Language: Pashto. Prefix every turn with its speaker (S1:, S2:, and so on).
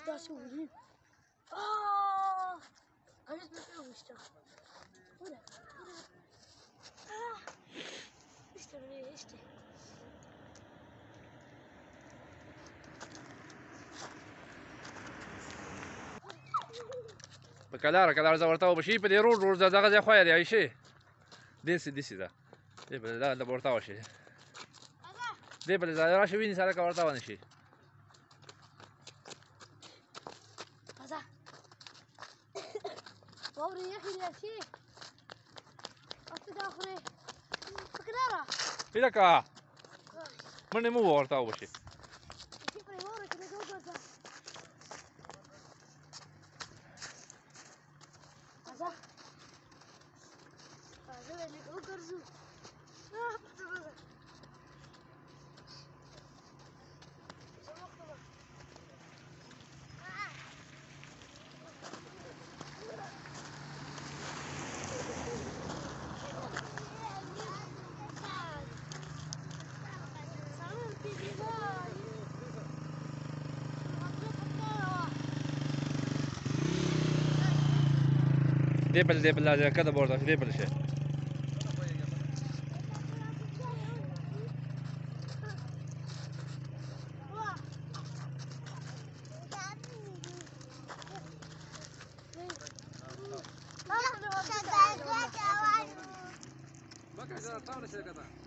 S1: That's so weird. Oh! I just missed it stuff. What a... Ah! İşte buraya işte.
S2: بکلاره کلاره زورتا و بشی په دې روډ روډ دغه ځای خویا دی شي دیسی ده دې په دا ورتا وشي دې په ځای راشي ویني سره کا ورتا ونه شي
S1: هذا ووري يا اخي يا شي اصلا اخري بکلاره
S2: پیدا کا منه مو ورتا وشي دې بل ځای کده ورته دې بل شي ما كان